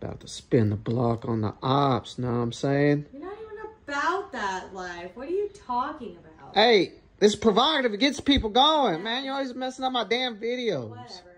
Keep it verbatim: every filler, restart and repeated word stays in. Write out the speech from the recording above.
About to spin the block on the ops, know what I'm saying? You're not even about that life. What are you talking about? Hey, this is provocative. It gets people going, man. You're always messing up my damn videos. Whatever.